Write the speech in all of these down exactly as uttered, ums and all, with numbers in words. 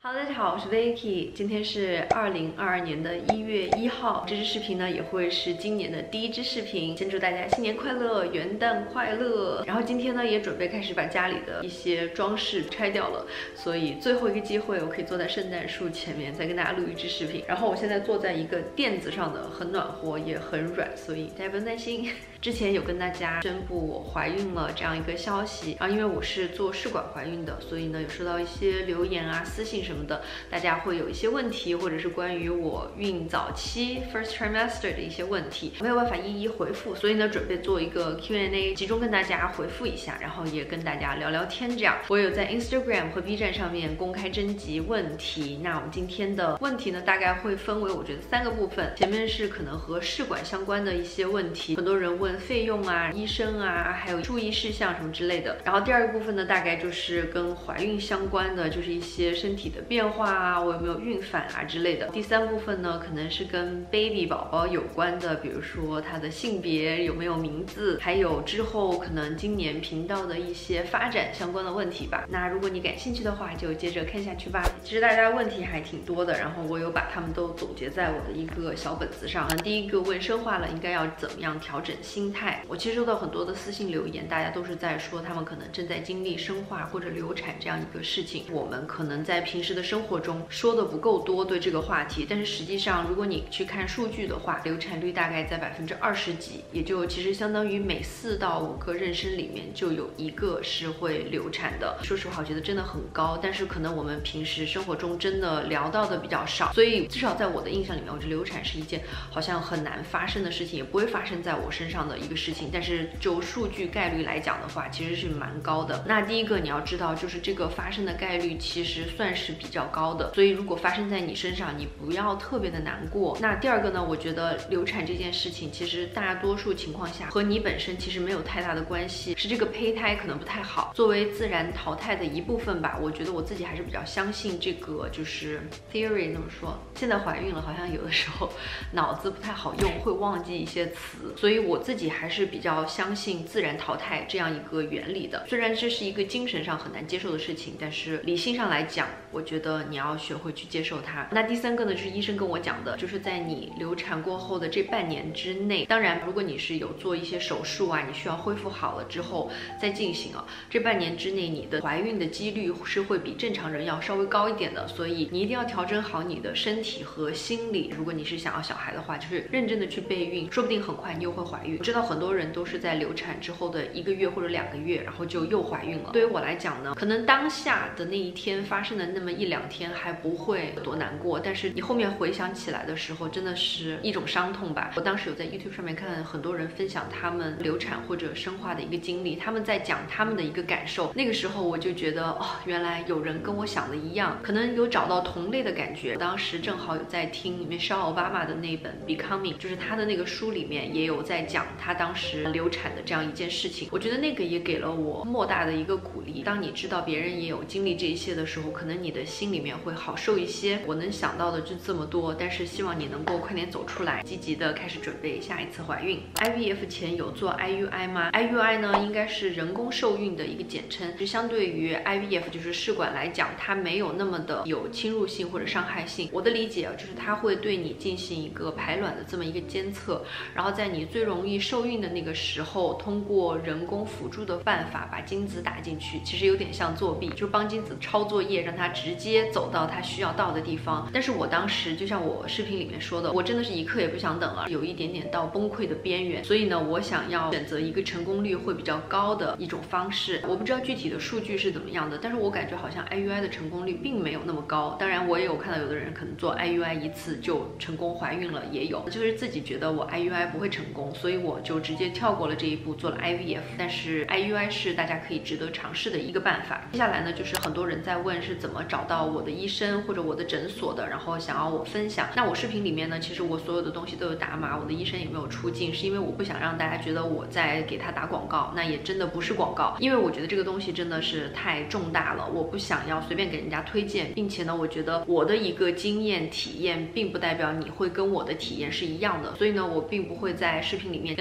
Hello， 大家好，我是 Vicky， 今天是二零二二年的一月一号，这支视频呢也会是今年的第一支视频。先祝大家新年快乐，元旦快乐。然后今天呢也准备开始把家里的一些装饰拆掉了，所以最后一个机会，我可以坐在圣诞树前面再跟大家录一支视频。然后我现在坐在一个垫子上的，很暖和也很软，所以大家不用担心。之前有跟大家宣布我怀孕了这样一个消息，然后因为我是做试管怀孕的，所以呢有收到一些留言啊、私信什么的，大家会有一些问题，或者是关于我孕早期 first trimester 的一些问题，没有办法一一回复，所以呢准备做一个 Q and A， 集中跟大家回复一下，然后也跟大家聊聊天。这样，我有在 Instagram 和 B 站上面公开征集问题。那我们今天的问题呢，大概会分为我觉得三个部分，前面是可能和试管相关的一些问题，很多人问费用啊、医生啊，还有注意事项什么之类的。然后第二个部分呢，大概就是跟怀孕相关的，就是一些身体的变化啊，我有没有孕反啊之类的。第三部分呢，可能是跟 baby 宝宝有关的，比如说他的性别有没有名字，还有之后可能今年频道的一些发展相关的问题吧。那如果你感兴趣的话，就接着看下去吧。其实大家问题还挺多的，然后我有把他们都总结在我的一个小本子上。第一个问生化了应该要怎么样调整心态。我其实收到很多的私信留言，大家都是在说他们可能正在经历生化或者流产这样一个事情。我们可能在平时的生活中说的不够多对这个话题，但是实际上如果你去看数据的话，流产率大概在百分之二十几，也就其实相当于每四到五个妊娠里面就有一个是会流产的。说实话，我觉得真的很高，但是可能我们平时生活中真的聊到的比较少，所以至少在我的印象里面，我觉得流产是一件好像很难发生的事情，也不会发生在我身上的一个事情。但是就数据概率来讲的话，其实是蛮高的。那第一个你要知道，就是这个发生的概率其实算是比较高的，所以如果发生在你身上，你不要特别的难过。那第二个呢，我觉得流产这件事情，其实大多数情况下和你本身其实没有太大的关系，是这个胚胎可能不太好，作为自然淘汰的一部分吧。我觉得我自己还是比较相信这个就是 theory 那么说。现在怀孕了，好像有的时候脑子不太好用，会忘记一些词，所以我自己还是比较相信自然淘汰这样一个原理的。虽然这是一个精神上很难接受的事情，但是理性上来讲，我觉得你要学会去接受它。那第三个呢，就是医生跟我讲的，就是在你流产过后的这半年之内，当然如果你是有做一些手术啊，你需要恢复好了之后再进行啊，这半年之内你的怀孕的几率是会比正常人要稍微高一点的，所以你一定要调整好你的身体和心理。如果你是想要小孩的话，就是认真的去备孕，说不定很快你又会怀孕。我知道很多人都是在流产之后的一个月或者两个月，然后就又怀孕了。对于我来讲呢，可能当下的那一天发生的那么一两天还不会多难过，但是你后面回想起来的时候，真的是一种伤痛吧。我当时有在 YouTube 上面看很多人分享他们流产或者生化的一个经历，他们在讲他们的一个感受。那个时候我就觉得，哦，原来有人跟我想的一样，可能有找到同类的感觉。我当时正好有在听 Michelle Obama 的那本 Becoming， 就是他的那个书里面也有在讲他当时流产的这样一件事情。我觉得那个也给了我莫大的一个鼓励。当你知道别人也有经历这一些的时候，可能你的心里面会好受一些。我能想到的就这么多，但是希望你能够快点走出来，积极的开始准备下一次怀孕。I V F 前有做 I U I 吗？ I U I 呢，应该是人工受孕的一个简称，就相对于 I V F 就是试管来讲，它没有那么的有侵入性或者伤害性。我的理解啊，就是它会对你进行一个排卵的这么一个监测，然后在你最容易受孕的那个时候，通过人工辅助的办法把精子打进去，其实有点像作弊，就是帮精子抄作业，让它直接走到它需要到的地方。但是我当时就像我视频里面说的，我真的是一刻也不想等了，有一点点到崩溃的边缘，所以呢，我想要选择一个成功率会比较高的一种方式。我不知道具体的数据是怎么样的，但是我感觉好像 I U I 的成功率并没有那么高。当然我也有看到有的人可能做 I U I 一次就成功怀孕了，也有。就是自己觉得我 I U I 不会成功，所以我就直接跳过了这一步，做了 I V F。但是 I U I 是大家可以值得尝试的一个办法。接下来呢，就是很多人在问是怎么找到我的医生或者我的诊所的，然后想要我分享。那我视频里面呢，其实我所有的东西都有打码，我的医生也没有出镜，是因为我不想让大家觉得我在给他打广告，那也真的不是广告，因为我觉得这个东西真的是太重大了，我不想要随便给人家推荐，并且呢，我觉得我的一个经验体验并不代表你会跟我的体验是一样的，所以呢，我并不会在视频里面跟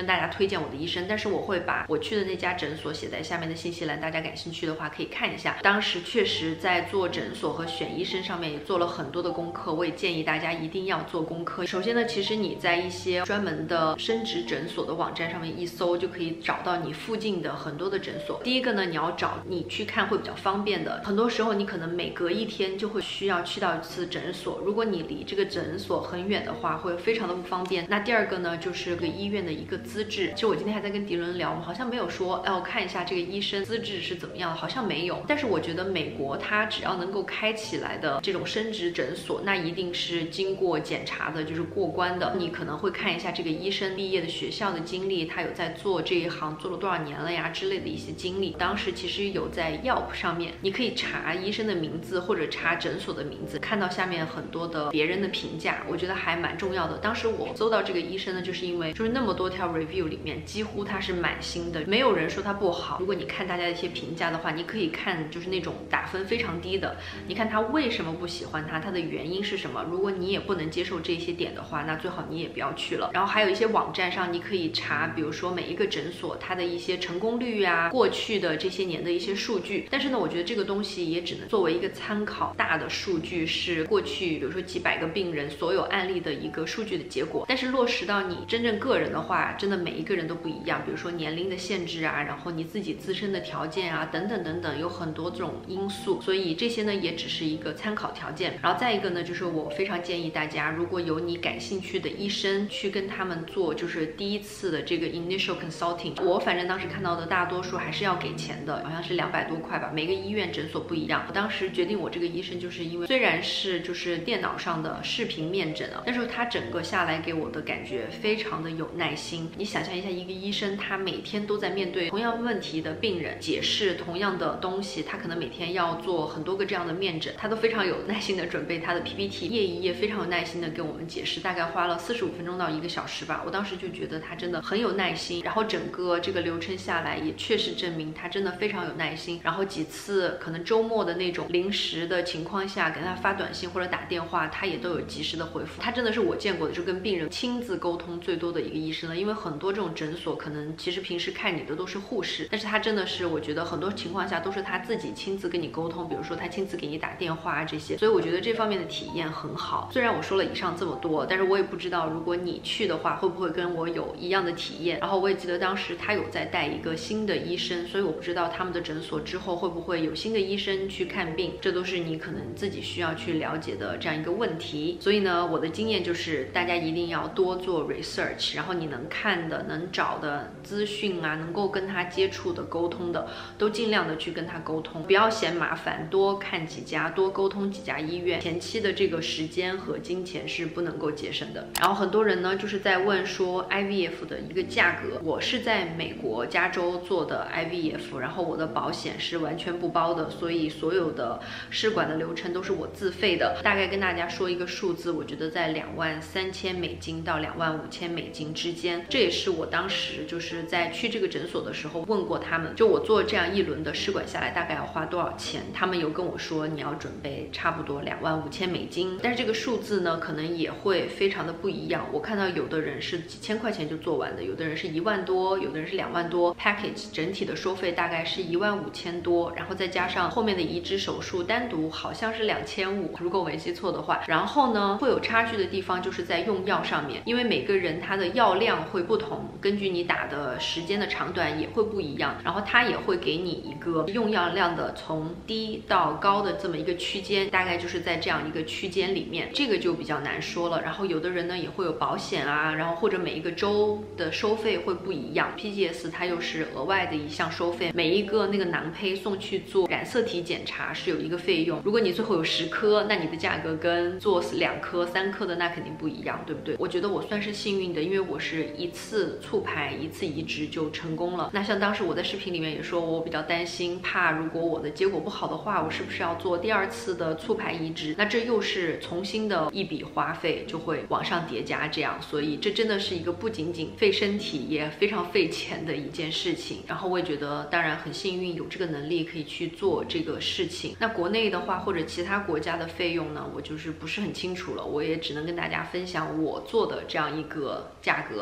跟大家推荐我的医生，但是我会把我去的那家诊所写在下面的信息栏，大家感兴趣的话可以看一下。当时确实在做诊所和选医生上面也做了很多的功课，我也建议大家一定要做功课。首先呢，其实你在一些专门的生殖诊所的网站上面一搜，就可以找到你附近的很多的诊所。第一个呢，你要找你去看会比较方便的，很多时候你可能每隔一天就会需要去到一次诊所，如果你离这个诊所很远的话，会非常的不方便。那第二个呢，就是个医院的一个资质。其实我今天还在跟迪伦聊，我们好像没有说，哎，我看一下这个医生资质是怎么样的，好像没有。但是我觉得美国它只要能够开起来的这种生殖诊所，那一定是经过检查的，就是过关的。你可能会看一下这个医生毕业的学校的经历，他有在做这一行做了多少年了呀之类的一些经历。当时其实有在 Yelp 上面，你可以查医生的名字或者查诊所的名字，看到下面很多的别人的评价，我觉得还蛮重要的。当时我搜到这个医生呢，就是因为就是那么多条 review 里面，几乎他是满星的，没有人说他不好。如果你看大家的一些评价的话，你可以看就是那种打分非常低的，你看他为什么不喜欢他，他的原因是什么。如果你也不能接受这些点的话，那最好你也不要去了。然后还有一些网站上你可以查，比如说每一个诊所它的一些成功率啊，过去的这些年的一些数据。但是呢，我觉得这个东西也只能作为一个参考，大的数据是过去比如说几百个病人所有案例的一个数据的结果。但是落实到你真正个人的话，真的每一个人都不一样，比如说年龄的限制啊，然后你自己自身的条件啊，等等等等，有很多这种因素，所以这些呢也只是一个参考条件。然后再一个呢，就是我非常建议大家，如果有你感兴趣的医生，去跟他们做就是第一次的这个 initial consulting。我反正当时看到的大多数还是要给钱的，好像是两百多块吧，每个医院诊所不一样。我当时决定我这个医生，就是因为虽然是就是电脑上的视频面诊啊，但是他整个下来给我的感觉非常的有耐心。你想象一下，一个医生他每天都在面对同样问题的病人，解释同样的东西，他可能每天要做很多个这样的面诊，他都非常有耐心的准备他的 P P T， 页一页非常有耐心的跟我们解释，大概花了四十五分钟到一个小时吧。我当时就觉得他真的很有耐心，然后整个这个流程下来也确实证明他真的非常有耐心。然后几次可能周末的那种临时的情况下给他发短信或者打电话，他也都有及时的回复。他真的是我见过的就跟病人亲自沟通最多的一个医生了。因为很多这种诊所可能其实平时看你的都是护士，但是他真的是我觉得很多情况下都是他自己亲自跟你沟通，比如说他亲自给你打电话啊这些，所以我觉得这方面的体验很好。虽然我说了以上这么多，但是我也不知道如果你去的话会不会跟我有一样的体验。然后我也记得当时他有在带一个新的医生，所以我不知道他们的诊所之后会不会有新的医生去看病，这都是你可能自己需要去了解的这样一个问题。所以呢，我的经验就是大家一定要多做 research， 然后你能看的能找的资讯啊，能够跟他接触的沟通的都尽量的去跟他沟通，不要嫌麻烦，多看几家，多沟通几家医院。前期的这个时间和金钱是不能够节省的。然后很多人呢就是在问说 I V F 的一个价格，我是在美国加州做的 I V F， 然后我的保险是完全不包的，所以所有的试管的流程都是我自费的。大概跟大家说一个数字，我觉得在两万三千美金到两万五千美金之间，这也是我当时就是在去这个诊所的时候问过他们，就我做这样一轮的试管下来大概要花多少钱，他们有跟我说你要准备差不多两万五千美金，但是这个数字呢可能也会非常的不一样。我看到有的人是几千块钱就做完的，有的人是一万多，有的人是两万多 package 整体的收费大概是一万五千多，然后再加上后面的移植手术单独好像是两千五，如果我没记错的话。然后呢会有差距的地方就是在用药上面，因为每个人他的药量会不同，根据你打的时间的长短也会不一样，然后他也会给你一个用药量的从低到高的这么一个区间，大概就是在这样一个区间里面，这个就比较难说了。然后有的人呢也会有保险啊，然后或者每一个州的收费会不一样， P G S 它又是额外的一项收费，每一个那个囊胚送去做染色体检查是有一个费用，如果你最后有十颗，那你的价格跟做两颗三颗的那肯定不一样，对不对？我觉得我算是幸运的，因为我是一次促排一次移植就成功了。那像当时我在视频里面也说我比较担心，怕如果我的结果不好的话，我是不是要做第二次的促排移植，那这又是重新的一笔花费，就会往上叠加这样，所以这真的是一个不仅仅费身体也非常费钱的一件事情。然后我也觉得当然很幸运有这个能力可以去做这个事情。那国内的话或者其他国家的费用呢，我就是不是很清楚了，我也只能跟大家分享我做的这样一个价格。 I V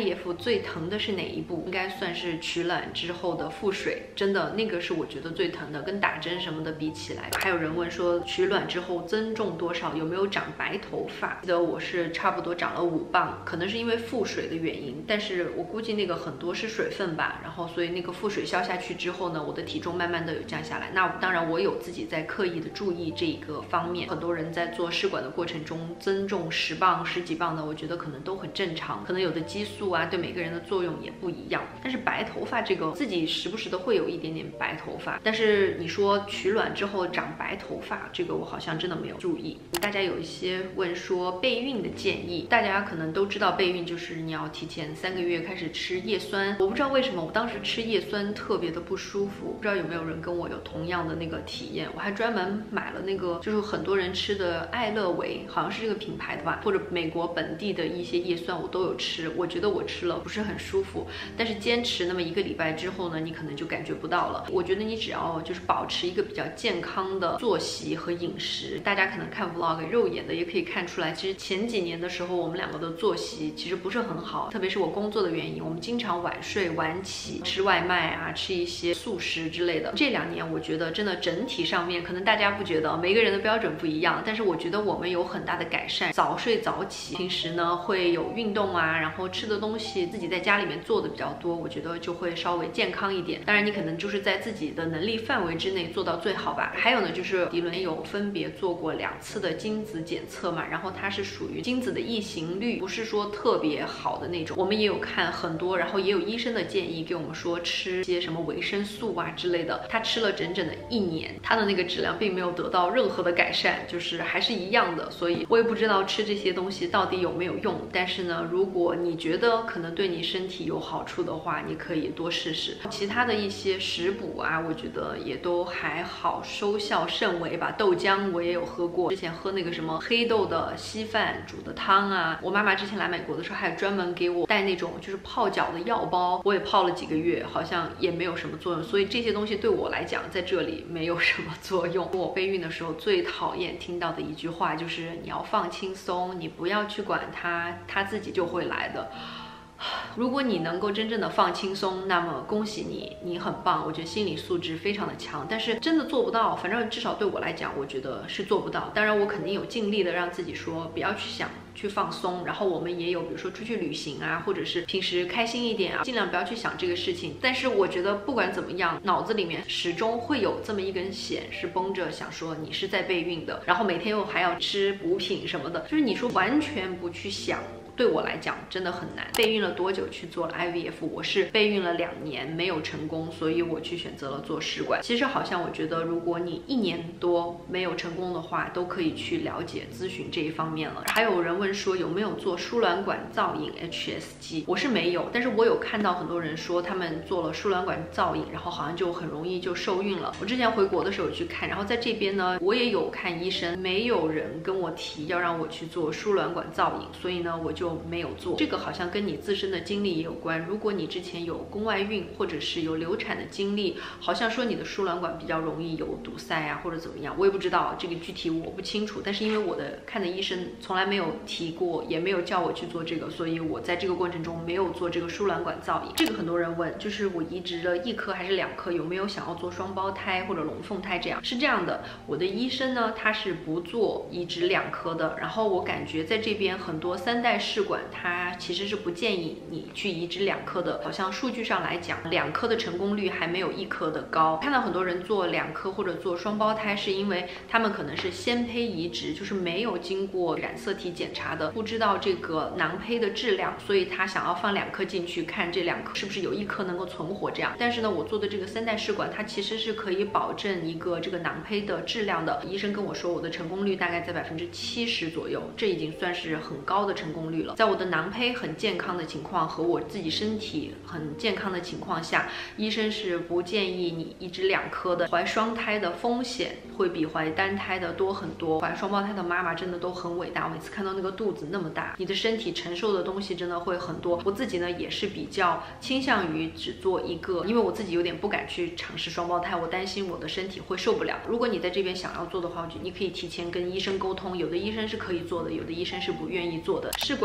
V F 最疼的是哪一步？应该算是取卵之后的腹水，真的那个是我觉得最疼的，跟打针什么的比起来。还有人问说取卵之后增重多少，有没有长白头发？记得我是差不多长了五磅，可能是因为腹水的原因，但是我估计那个很多是水分吧，然后所以那个腹水消下去之后呢，我的体重慢慢的有降下来。那当然我有自己在刻意的注意这个方面，很多人在做试管的过程中增重十磅十几磅的，我觉得可能都很正常，可能有的激素啊对每个人的作用也不一样。但是白头发这个自己时不时的会有一点点白头发，但是你说取卵之后长白头发，这个我好像真的没有注意。大家有一些问说备孕的建议，大家可能都知道备孕就是你要提前三个月开始吃叶酸。我不知道为什么我当时吃叶酸特别的不舒服，不知道有没有人跟我有同样的那个体验。我还专门买了那个就是很多人吃的爱乐维，好像是这个品牌的吧，或者美国本地的一些叶酸我都有吃。我觉得我吃了不是很舒服，但是坚持那么一个礼拜之后呢，你可能就感觉不到了。我觉得你只要就是保持一个比较健康的作息和饮食，大家可能看 vlog 肉眼的也可以看出来，其实前几年的时候我们两个的作息其实不是很好，特别是我工作的原因，我们经常晚睡晚起，吃外卖啊，吃一些速食之类的。这两年我觉得真的整体上面，可能大家不觉得，每个人的标准不一样，但是我觉得我们有很大的改善。早睡早起，平时呢会有运动啊，然后吃的东西自己在家里面做的比较多，我觉得就会稍微健康一点。当然你可能就是在自己的能力范围之内做到最好吧。还有呢，就是迪伦有分别做过两次的精子检测嘛，然后它是属于精子的异形率不是说特别好的那种。我们也有看很多，然后也有医生的建议给我们说吃些什么维生素啊之类的。他吃了整整的一年，他的那个质量并没有得到任何的改善，就是还是一样的。所以我也不知道吃这些东西到底有没有用，但是呢，如果你觉得可能对你身体有好处的话，你可以多试试。其他的一些食补啊，我觉得也都还好，收效甚微吧。豆浆我也有喝过，之前喝那个什么黑豆的稀饭煮的汤啊，我妈妈之前来美国的时候还专门给我带那种就是泡脚的药包，我也泡了几个月，好像也没有什么作用。所以这些东西对我来讲在这里没有什么作用。我备孕的时候最讨厌听到的一句话就是你要放轻松，你不要去管它，它自己就会来的。如果你能够真正的放轻松，那么恭喜你，你很棒，我觉得心理素质非常的强。但是真的做不到，反正至少对我来讲，我觉得是做不到。当然我肯定有尽力的让自己说不要去想去放松，然后我们也有比如说出去旅行啊，或者是平时开心一点啊，尽量不要去想这个事情。但是我觉得不管怎么样，脑子里面始终会有这么一根弦是绷着，想说你是在备孕的，然后每天又还要吃补品什么的，就是你说完全不去想，对我来讲真的很难。备孕了多久去做了 I V F？ 我是备孕了两年没有成功，所以我去选择了做试管。其实好像我觉得如果你一年多没有成功的话，都可以去了解咨询这一方面了。还有人问说有没有做输卵管造影 H S G， 我是没有，但是我有看到很多人说他们做了输卵管造影，然后好像就很容易就受孕了。我之前回国的时候去看，然后在这边呢我也有看医生，没有人跟我提要让我去做输卵管造影，所以呢我就就没有做。这个好像跟你自身的经历也有关。如果你之前有宫外孕或者是有流产的经历，好像说你的输卵管比较容易有堵塞啊，或者怎么样，我也不知道，这个具体我不清楚。但是因为我的看的医生从来没有提过，也没有叫我去做这个，所以我在这个过程中没有做这个输卵管造影。这个很多人问，就是我移植了一颗还是两颗，有没有想要做双胞胎或者龙凤胎？这样是这样的，我的医生呢他是不做移植两颗的，然后我感觉在这边很多三代试管它其实是不建议你去移植两颗的，好像数据上来讲，两颗的成功率还没有一颗的高。看到很多人做两颗或者做双胞胎，是因为他们可能是先胚移植，就是没有经过染色体检查的，不知道这个囊胚的质量，所以他想要放两颗进去，看这两颗是不是有一颗能够存活这样。但是呢，我做的这个三代试管，它其实是可以保证一个这个囊胚的质量的。医生跟我说，我的成功率大概在百分之七十左右，这已经算是很高的成功率了。在我的囊胚很健康的情况和我自己身体很健康的情况下，医生是不建议你移植两颗的。怀双胎的风险会比怀单胎的多很多。怀双胞胎的妈妈真的都很伟大，我每次看到那个肚子那么大，你的身体承受的东西真的会很多。我自己呢也是比较倾向于只做一个，因为我自己有点不敢去尝试双胞胎，我担心我的身体会受不了。如果你在这边想要做的话，你可以提前跟医生沟通，有的医生是可以做的，有的医生是不愿意做的。试管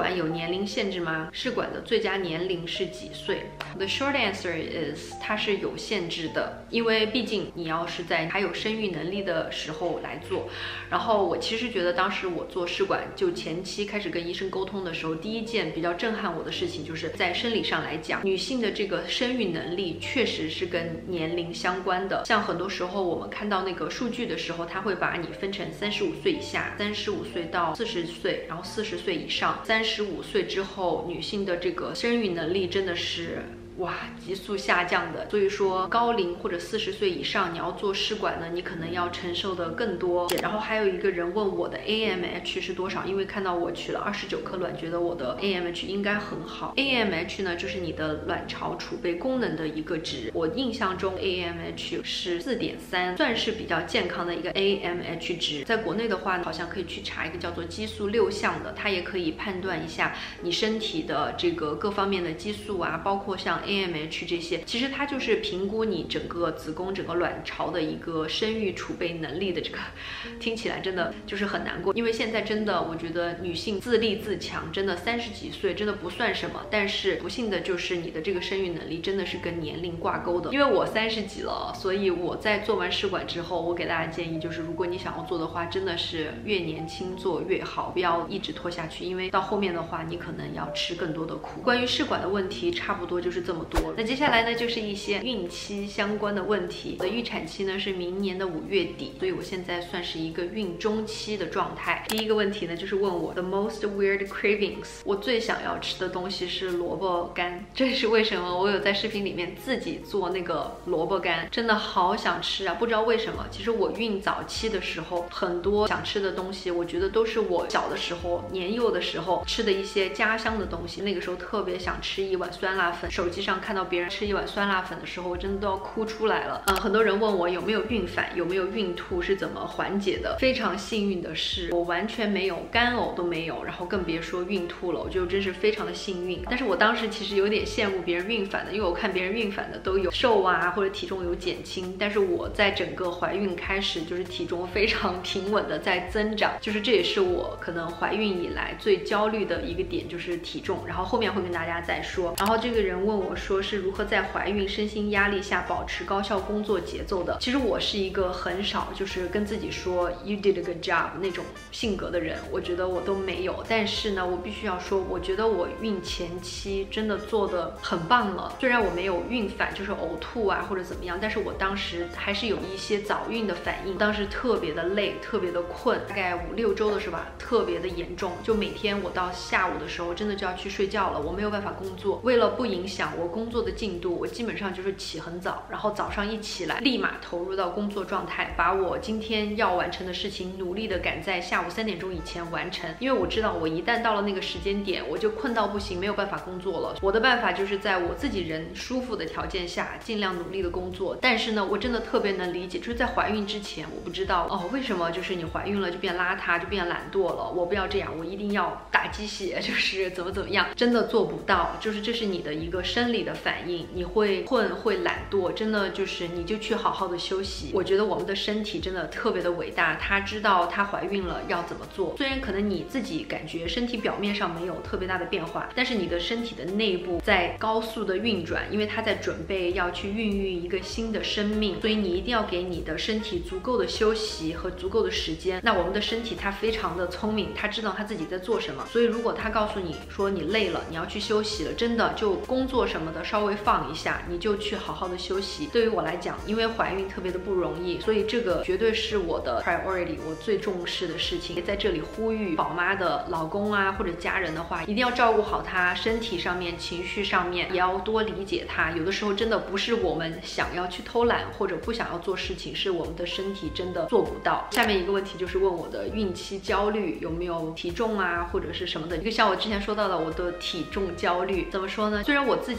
管有年龄限制吗？试管的最佳年龄是几岁 ？The short answer is 它是有限制的，因为毕竟你要是在还有生育能力的时候来做。然后我其实觉得当时我做试管就前期开始跟医生沟通的时候，第一件比较震撼我的事情就是在生理上来讲，女性的这个生育能力确实是跟年龄相关的。像很多时候我们看到那个数据的时候，它会把你分成三十五岁以下、三十五岁到四十岁，然后四十岁以上。三十五岁之后，女性的这个生育能力真的是哇，急速下降的。所以说高龄或者四十岁以上，你要做试管呢，你可能要承受的更多。然后还有一个人问我的 A M H 是多少，因为看到我取了二十九颗卵，觉得我的 A M H 应该很好。A M H 呢，就是你的卵巢储备功能的一个值。我印象中 A M H 是 四点三， 算是比较健康的一个 A M H 值。在国内的话，好像可以去查一个叫做激素六项的，它也可以判断一下你身体的这个各方面的激素啊，包括像A M H 这些，其实它就是评估你整个子宫、整个卵巢的一个生育储备能力的。这个听起来真的就是很难过，因为现在真的我觉得女性自立自强，真的三十几岁真的不算什么，但是不幸的就是你的这个生育能力真的是跟年龄挂钩的。因为我三十几了，所以我在做完试管之后，我给大家建议就是，如果你想要做的话，真的是越年轻做越好，不要一直拖下去，因为到后面的话，你可能要吃更多的苦。关于试管的问题，差不多就是这么多。那接下来呢，就是一些孕期相关的问题。我的预产期呢是明年的五月底，所以我现在算是一个孕中期的状态。第一个问题呢，就是问我 the most weird cravings， 我最想要吃的东西是萝卜干。这是为什么？我有在视频里面自己做那个萝卜干，真的好想吃啊！不知道为什么，其实我孕早期的时候，很多想吃的东西，我觉得都是我小的时候、年幼的时候吃的一些家乡的东西。那个时候特别想吃一碗酸辣粉，手机上看到别人吃一碗酸辣粉的时候，我真的都要哭出来了。嗯，很多人问我有没有孕反，有没有孕吐，是怎么缓解的。非常幸运的是，我完全没有，干呕都没有，然后更别说孕吐了，我觉得真是非常的幸运。但是我当时其实有点羡慕别人孕反的，因为我看别人孕反的都有瘦啊，或者体重有减轻，但是我在整个怀孕开始就是体重非常平稳的在增长，就是这也是我可能怀孕以来最焦虑的一个点，就是体重。然后后面会跟大家再说。然后这个人问我说是如何在怀孕身心压力下保持高效工作节奏的。其实我是一个很少就是跟自己说 you did a good job 那种性格的人，我觉得我都没有。但是呢，我必须要说，我觉得我孕前期真的做得很棒了。虽然我没有孕反，就是呕吐啊或者怎么样，但是我当时还是有一些早孕的反应。当时特别的累，特别的困，大概五六周的是吧，特别的严重。就每天我到下午的时候，真的就要去睡觉了，我没有办法工作。为了不影响我工作的进度，我基本上就是起很早，然后早上一起来，立马投入到工作状态，把我今天要完成的事情努力的赶在下午三点钟以前完成。因为我知道我一旦到了那个时间点，我就困到不行，没有办法工作了。我的办法就是在我自己人舒服的条件下，尽量努力的工作。但是呢，我真的特别能理解，就是在怀孕之前，我不知道哦，为什么就是你怀孕了就变邋遢，就变懒惰了。我不要这样，我一定要打鸡血，就是怎么怎么样，真的做不到。就是这是你的一个生理的反应，你会困，会懒惰，真的就是你就去好好的休息。我觉得我们的身体真的特别的伟大，它知道它怀孕了要怎么做。虽然可能你自己感觉身体表面上没有特别大的变化，但是你的身体的内部在高速的运转，因为它在准备要去孕育一个新的生命，所以你一定要给你的身体足够的休息和足够的时间。那我们的身体它非常的聪明，它知道它自己在做什么，所以如果它告诉你说你累了，你要去休息了，真的就工作什么的稍微放一下，你就去好好的休息。对于我来讲，因为怀孕特别的不容易，所以这个绝对是我的 priority， 我最重视的事情。在这里呼吁宝妈的老公啊或者家人的话，一定要照顾好他，身体上面、情绪上面也要多理解他。有的时候真的不是我们想要去偷懒或者不想要做事情，是我们的身体真的做不到。下面一个问题就是问我的孕期焦虑有没有体重啊或者是什么的。一个像我之前说到的我的体重焦虑，怎么说呢？虽然我自己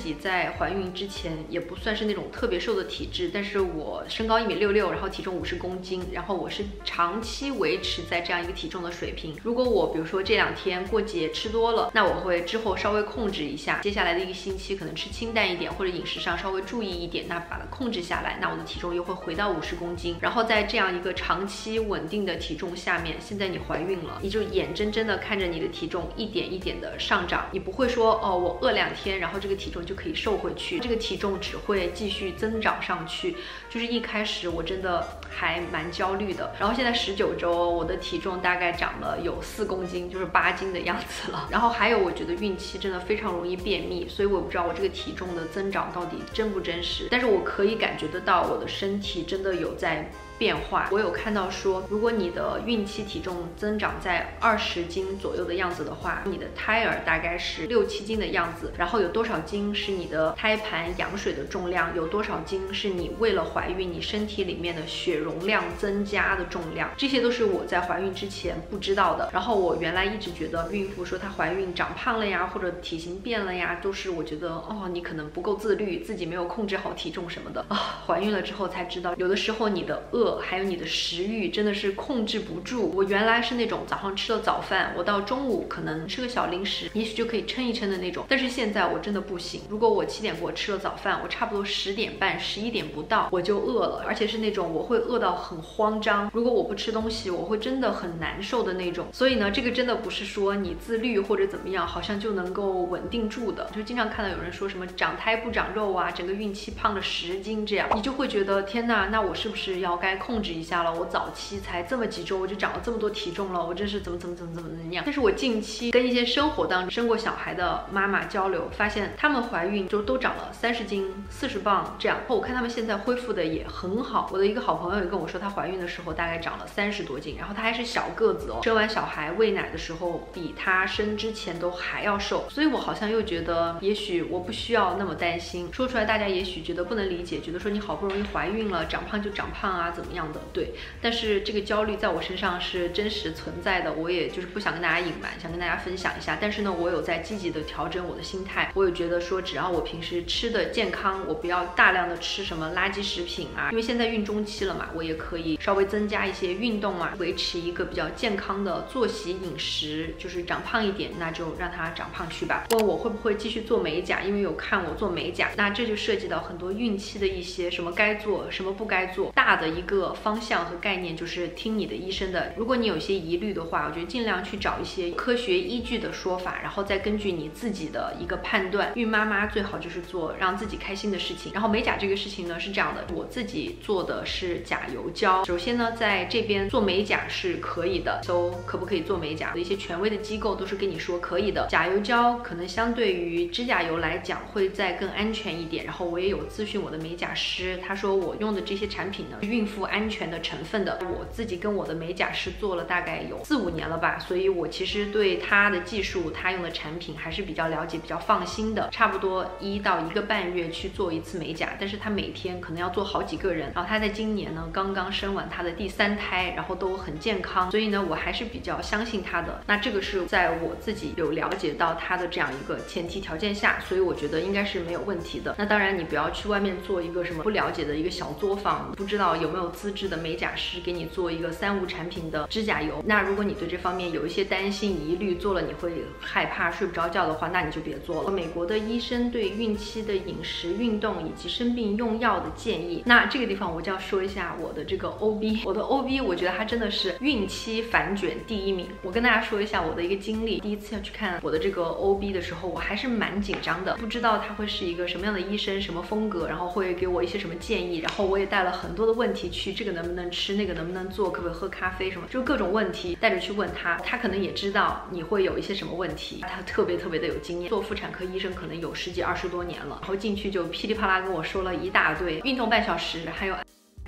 己在怀孕之前也不算是那种特别瘦的体质，但是我身高一米六六，然后体重五十公斤，然后我是长期维持在这样一个体重的水平。如果我比如说这两天过节吃多了，那我会之后稍微控制一下，接下来的一个星期可能吃清淡一点，或者饮食上稍微注意一点，那把它控制下来，那我的体重又会回到五十公斤。然后在这样一个长期稳定的体重下面，现在你怀孕了，你就眼睁睁的看着你的体重一点一点的上涨，你不会说哦，我饿两天，然后这个体重就可以瘦回去，这个体重只会继续增长上去。就是一开始我真的还蛮焦虑的，然后现在十九周，我的体重大概长了有四公斤，就是八斤的样子了。然后还有，我觉得孕期真的非常容易便秘，所以我不知道我这个体重的增长到底真不真实，但是我可以感觉得到我的身体真的有在变化。我有看到说，如果你的孕期体重增长在二十斤左右的样子的话，你的胎儿大概是六七斤的样子，然后有多少斤是你的胎盘羊水的重量，有多少斤是你为了怀孕你身体里面的血容量增加的重量，这些都是我在怀孕之前不知道的。然后我原来一直觉得孕妇说她怀孕长胖了呀，或者体型变了呀，都是我觉得哦，你可能不够自律，自己没有控制好体重什么的啊。怀孕了之后才知道，有的时候你的饿还有你的食欲真的是控制不住。我原来是那种早上吃了早饭，我到中午可能吃个小零食，也许就可以撑一撑的那种，但是现在我真的不行。如果我七点过吃了早饭，我差不多十点半、十一点不到我就饿了，而且是那种我会饿到很慌张。如果我不吃东西，我会真的很难受的那种。所以呢，这个真的不是说你自律或者怎么样，好像就能够稳定住的。就经常看到有人说什么长胎不长肉啊，整个孕期胖了十斤这样，你就会觉得天哪，那我是不是要该控制一下了？我早期才这么几周，我就长了这么多体重了，我真是怎么怎么怎么怎么怎么样。但是我近期跟一些生活当中生过小孩的妈妈交流，发现她们怀孕就都长了三十斤、四十磅这样。我看她们现在恢复的也很好。我的一个好朋友也跟我说，她怀孕的时候大概长了三十多斤，然后她还是小个子哦，生完小孩喂奶的时候比她生之前都还要瘦。所以我好像又觉得，也许我不需要那么担心。说出来大家也许觉得不能理解，觉得说你好不容易怀孕了，长胖就长胖啊，怎么样的？对。但是这个焦虑在我身上是真实存在的，我也就是不想跟大家隐瞒，想跟大家分享一下。但是呢，我有在积极的调整我的心态，我有觉得说，只要我平时吃的健康，我不要大量的吃什么垃圾食品啊，因为现在孕中期了嘛，我也可以稍微增加一些运动啊，维持一个比较健康的作息饮食，就是长胖一点，那就让它长胖去吧。问我会不会继续做美甲，因为有看我做美甲，那这就涉及到很多孕期的一些什么该做，什么不该做，大的一个方向和概念就是听你的医生的。如果你有一些疑虑的话，我觉得尽量去找一些科学依据的说法，然后再根据你自己的一个判断。孕妈妈最好就是做让自己开心的事情。然后美甲这个事情呢是这样的，我自己做的是甲油胶。首先呢，在这边做美甲是可以的，搜可不可以做美甲的一些权威的机构都是跟你说可以的。甲油胶可能相对于指甲油来讲会再更安全一点。然后我也有咨询我的美甲师，他说我用的这些产品呢是孕妇安全的成分的。我自己跟我的美甲师做了大概有四五年了吧，所以我其实对他的技术，他用的产品还是比较了解，比较放心的。差不多一到一个半月去做一次美甲，但是他每天可能要做好几个人。然后他在今年呢刚刚生完他的第三胎，然后都很健康，所以呢我还是比较相信他的。那这个是在我自己有了解到他的这样一个前提条件下，所以我觉得应该是没有问题的。那当然你不要去外面做一个什么不了解的一个小作坊，不知道有没有资质的美甲师给你做一个三无产品的指甲油。那如果你对这方面有一些担心疑虑，做了你会害怕睡不着觉的话，那你就别做了。美国的医生对孕期的饮食、运动以及生病用药的建议，那这个地方我就要说一下我的这个 O B。 我的 O B 我觉得它真的是孕期反卷第一名。我跟大家说一下我的一个经历，第一次要去看我的这个 O B 的时候，我还是蛮紧张的，不知道他会是一个什么样的医生，什么风格，然后会给我一些什么建议。然后我也带了很多的问题去，这个能不能吃，那个能不能做，可不可以喝咖啡什么，就各种问题带着去问他。他可能也知道你会有一些什么问题，他特别特别的有经验，做妇产科医生可能有十几二十多年了。然后进去就噼里啪啦跟我说了一大堆，运动半小时，还有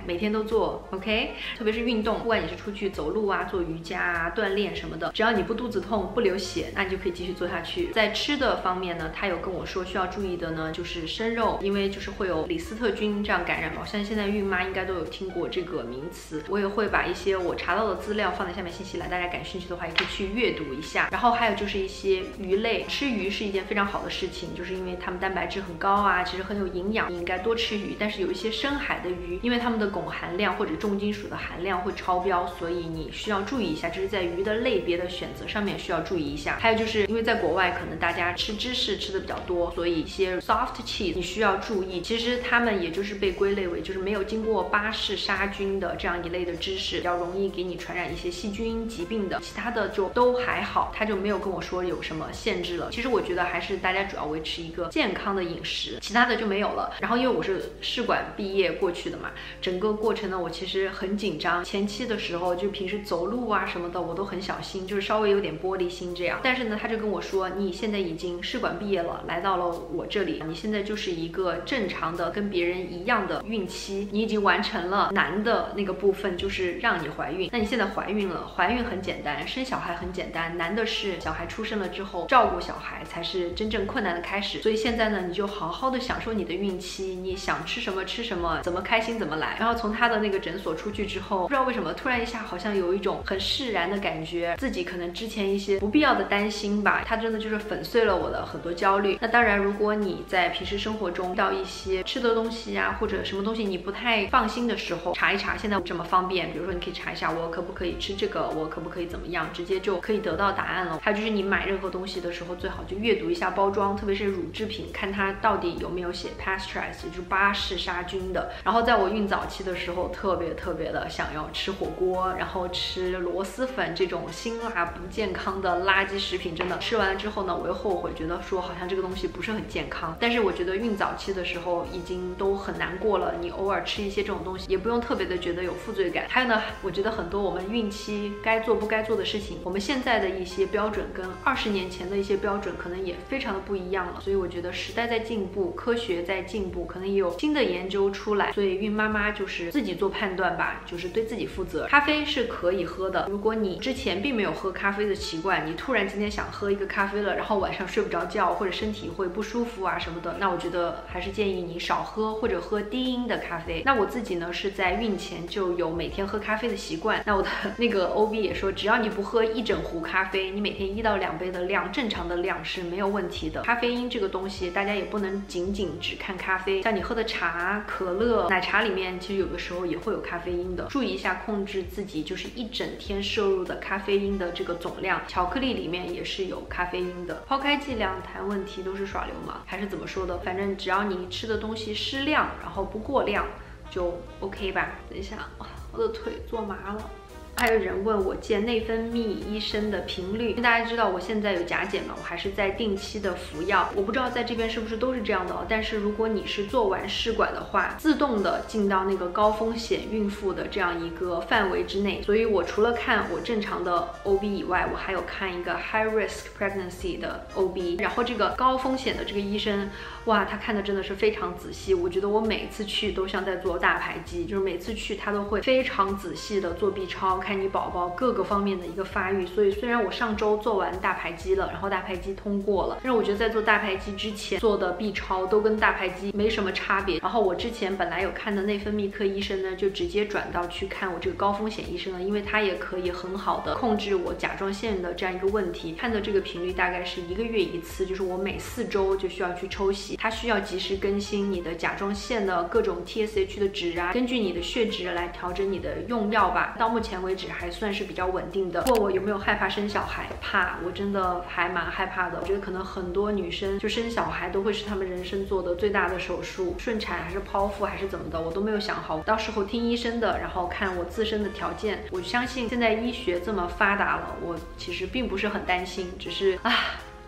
每天都做 ，OK？ 特别是运动，不管你是出去走路啊、做瑜伽啊、锻炼什么的，只要你不肚子痛、不流血，那你就可以继续做下去。在吃的方面呢，他有跟我说需要注意的呢，就是生肉，因为就是会有李斯特菌这样感染嘛。我相信现在孕妈应该都有听过这个名词。我也会把一些我查到的资料放在下面信息栏，大家感兴趣的话也可以去阅读一下。然后还有就是一些鱼类，吃鱼是一件非常好的事情，就是因为它们蛋白质很高啊，其实很有营养，你应该多吃鱼。但是有一些深海的鱼，因为它们的汞含量或者重金属的含量会超标，所以你需要注意一下，这是在鱼的类别的选择上面需要注意一下。还有就是因为在国外可能大家吃芝士吃的比较多，所以一些 soft cheese 你需要注意，其实它们也就是被归类为就是没有经过巴氏杀菌的这样一类的芝士，比较容易给你传染一些细菌疾病的，其他的就都还好，他就没有跟我说有什么限制了。其实我觉得还是大家主要维持一个健康的饮食，其他的就没有了。然后因为我是试管毕业过去的嘛，整个过程呢我其实很紧张，前期的时候就平时走路啊什么的我都很小心，就是稍微有点玻璃心这样。但是呢他就跟我说，你现在已经试管毕业了，来到了我这里，你现在就是一个正常的跟别人一样的孕期，你已经完成了难的那个部分，就是让你怀孕。那你现在怀孕了，怀孕很简单，生小孩很简单，难的是小孩出生了之后照顾小孩才是真正困难的开始。所以现在呢你就好好的享受你的孕期，你想吃什么吃什么，怎么开心怎么来。然后从他的那个诊所出去之后，不知道为什么突然一下好像有一种很释然的感觉，自己可能之前一些不必要的担心吧，他真的就是粉碎了我的很多焦虑。那当然如果你在平时生活中遇到一些吃的东西啊或者什么东西你不太放心的时候，查一查，现在这么方便，比如说你可以查一下我可不可以吃这个，我可不可以怎么样，直接就可以得到答案了。还有就是你买任何东西的时候最好就阅读一下包装，特别是乳制品，看它到底有没有写 pasteurized 就是巴氏杀菌的。然后在我孕早期的时候特别特别的想要吃火锅，然后吃螺蛳粉这种辛辣不健康的垃圾食品，真的吃完了之后呢我又后悔，觉得说好像这个东西不是很健康。但是我觉得孕早期的时候已经都很难过了，你偶尔吃一些这种东西也不用特别的觉得有负罪感。还有呢，我觉得很多我们孕期该做不该做的事情，我们现在的一些标准跟二十年前的一些标准可能也非常的不一样了。所以我觉得时代在进步，科学在进步，可能也有新的研究出来，所以孕妈妈就是自己做判断吧，就是对自己负责。咖啡是可以喝的，如果你之前并没有喝咖啡的习惯，你突然今天想喝一个咖啡了，然后晚上睡不着觉或者身体会不舒服啊什么的，那我觉得还是建议你少喝或者喝低因的咖啡。那我自己呢是在孕前就有每天喝咖啡的习惯，那我的那个 O B 也说，只要你不喝一整壶咖啡，你每天一到两杯的量，正常的量是没有问题的。咖啡因这个东西大家也不能仅仅只看咖啡，像你喝的茶、可乐、奶茶里面其实有的时候也会有咖啡因的，注意一下控制自己就是一整天摄入的咖啡因的这个总量。巧克力里面也是有咖啡因的。抛开剂量谈问题都是耍流氓，还是怎么说的，反正只要你吃的东西适量，然后不过量就 OK 吧。等一下，我的腿坐麻了。还有人问我见内分泌医生的频率，因为大家知道我现在有甲减嘛，我还是在定期的服药。我不知道在这边是不是都是这样的，但是如果你是做完试管的话，自动的进到那个高风险孕妇的这样一个范围之内。所以我除了看我正常的 O B 以外，我还有看一个 high risk pregnancy 的 O B。然后这个高风险的这个医生，哇，他看的真的是非常仔细。我觉得我每次去都像在做大排畸，就是每次去他都会非常仔细的做 B 超。看你宝宝各个方面的一个发育，所以虽然我上周做完大排畸了，然后大排畸通过了，但是我觉得在做大排畸之前做的 B 超都跟大排畸没什么差别。然后我之前本来有看的内分泌科医生呢，就直接转到去看我这个高风险医生了，因为他也可以很好的控制我甲状腺的这样一个问题。看的这个频率大概是一个月一次，就是我每四周就需要去抽血，他需要及时更新你的甲状腺的各种 T S H 的值啊，根据你的血值来调整你的用药吧。到目前为止还算是比较稳定的。问我有没有害怕生小孩？怕，我真的还蛮害怕的。我觉得可能很多女生就生小孩都会是她们人生做的最大的手术，顺产还是剖腹还是怎么的，我都没有想好。到时候听医生的，然后看我自身的条件。我相信现在医学这么发达了，我其实并不是很担心，只是啊。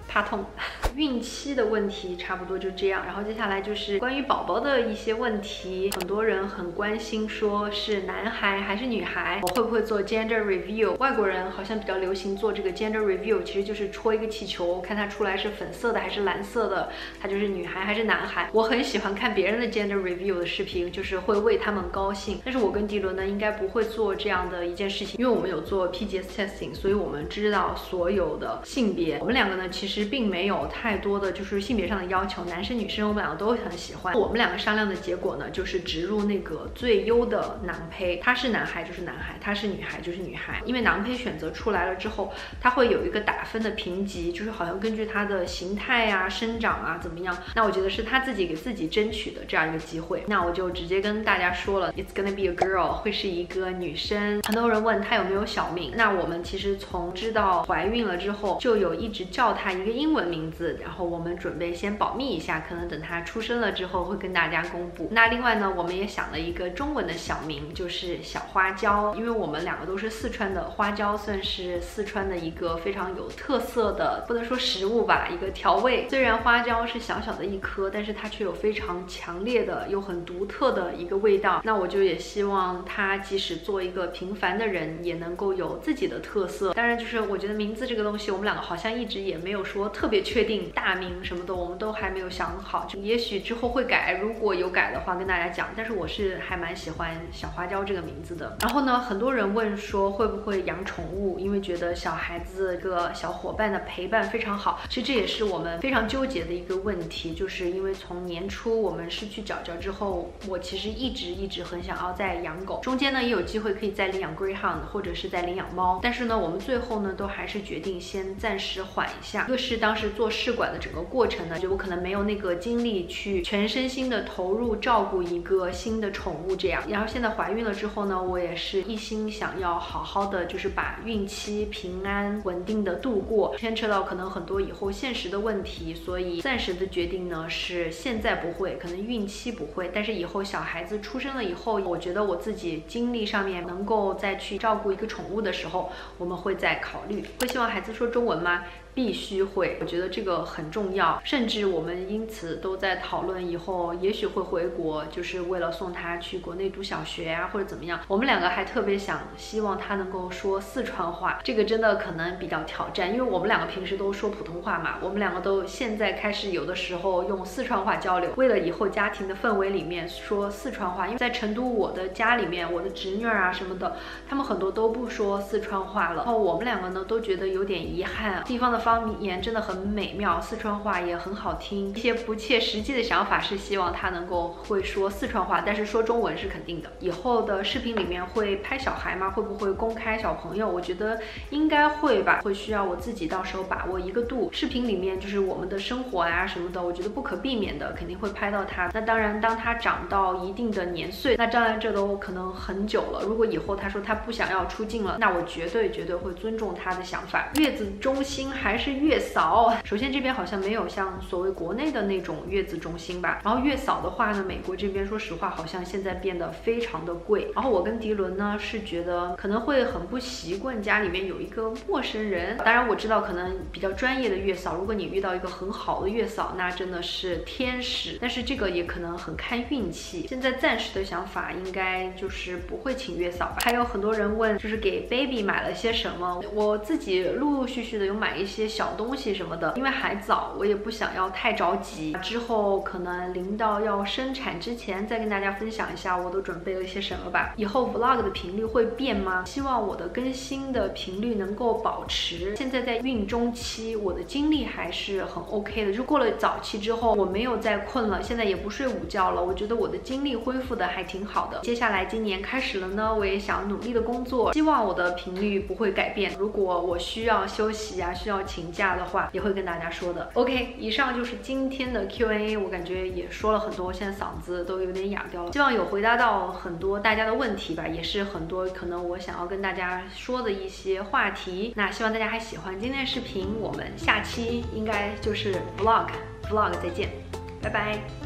怕痛。孕期的问题差不多就这样，然后接下来就是关于宝宝的一些问题，很多人很关心，说是男孩还是女孩，我会不会做 gender review？ 外国人好像比较流行做这个 gender review， 其实就是戳一个气球，看它出来是粉色的还是蓝色的，它就是女孩还是男孩。我很喜欢看别人的 gender review 的视频，就是会为他们高兴。但是我跟迪伦呢，应该不会做这样的一件事情，因为我们有做 P G S testing， 所以我们知道所有的性别。我们两个呢，其实并没有太多的就是性别上的要求，男生女生我们两个都很喜欢。我们两个商量的结果呢，就是植入那个最优的囊胚，他是男孩就是男孩，他是女孩就是女孩。因为囊胚选择出来了之后，它会有一个打分的评级，就是好像根据它的形态啊、生长啊怎么样。那我觉得是他自己给自己争取的这样一个机会。那我就直接跟大家说了 ，It's gonna be a girl， 会是一个女生。很多人问她有没有小名，那我们其实从知道怀孕了之后，就有一直叫她一个英文名字，然后我们准备先保密一下，可能等她出生了之后会跟大家公布。那另外呢，我们也想了一个中文的小名，就是小花椒，因为我们两个都是四川的，花椒算是四川的一个非常有特色的，不能说食物吧，一个调味。虽然花椒是小小的一颗，但是它却有非常强烈的、又很独特的一个味道。那我就也希望它即使做一个平凡的人，也能够有自己的特色。当然，就是我觉得名字这个东西，我们两个好像一直也没有说特别确定大名什么的，我们都还没有想好，就也许之后会改，如果有改的话跟大家讲。但是我是还蛮喜欢小花椒这个名字的。然后呢，很多人问说会不会养宠物，因为觉得小孩子个小伙伴的陪伴非常好。其实这也是我们非常纠结的一个问题，就是因为从年初我们失去角角之后，我其实一直一直很想要再养狗，中间呢也有机会可以再领养 Greyhound 或者是再领养猫，但是呢我们最后呢都还是决定先暂时缓一下。一个是当时做试管的整个过程呢，就我可能没有那个精力去全身心的投入照顾一个新的宠物这样。然后现在怀孕了之后呢，我也是一心想要好好的就是把孕期平安稳定的度过，牵扯到可能很多以后现实的问题，所以暂时的决定呢是现在不会，可能孕期不会，但是以后小孩子出生了以后，我觉得我自己精力上面能够再去照顾一个宠物的时候，我们会再考虑。会希望孩子说中文吗？必须会，我觉得这个很重要，甚至我们因此都在讨论以后也许会回国，就是为了送他去国内读小学啊，或者怎么样。我们两个还特别想希望他能够说四川话，这个真的可能比较挑战，因为我们两个平时都说普通话嘛，我们两个都现在开始有的时候用四川话交流，为了以后家庭的氛围里面说四川话。因为在成都我的家里面，我的侄女啊什么的，他们很多都不说四川话了，然后我们两个呢都觉得有点遗憾，地方的方言真的很美妙，四川话也很好听。一些不切实际的想法是希望他能够会说四川话，但是说中文是肯定的。以后的视频里面会拍小孩吗？会不会公开小朋友？我觉得应该会吧，会需要我自己到时候把握一个度。视频里面就是我们的生活啊什么的，我觉得不可避免的肯定会拍到他。那当然，当他长到一定的年岁，那当然这都可能很久了。如果以后他说他不想要出镜了，那我绝对绝对会尊重他的想法。月子中心还是月嫂？首先这边好像没有像所谓国内的那种月子中心吧。然后月嫂的话呢，美国这边说实话好像现在变得非常的贵。然后我跟迪伦呢是觉得可能会很不习惯家里面有一个陌生人。当然我知道可能比较专业的月嫂，如果你遇到一个很好的月嫂，那真的是天使。但是这个也可能很看运气。现在暂时的想法应该就是不会请月嫂吧。还有很多人问就是给 baby 买了些什么，我自己陆陆续续的有买一些小东西什么的，因为还早，我也不想要太着急，之后可能临到要生产之前再跟大家分享一下我都准备了一些什么吧。以后 vlog 的频率会变吗？希望我的更新的频率能够保持。现在在孕中期，我的精力还是很 OK 的，就过了早期之后，我没有再困了，现在也不睡午觉了，我觉得我的精力恢复的还挺好的。接下来今年开始了呢，我也想努力的工作，希望我的频率不会改变。如果我需要休息啊，需要请假的话，也会跟大家说的。 OK， 以上就是今天的 Q and A， 我感觉也说了很多，现在嗓子都有点哑掉了，希望有回答到很多大家的问题吧，也是很多可能我想要跟大家说的一些话题。那希望大家还喜欢今天的视频，我们下期应该就是 vlog vlog 再见，拜拜。